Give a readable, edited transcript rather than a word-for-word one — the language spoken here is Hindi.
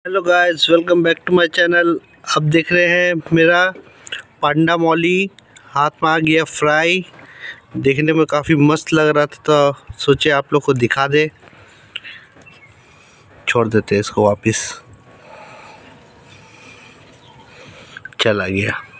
Hello guys, welcome back to my channel. अब देख रहे हैं मेरा पांडा मौली हाथ में आ गया फ्राई। देखने में काफ़ी मस्त लग रहा था तो सोचे आप लोग को दिखा दे। छोड़ देते इसको वापस, चला गया।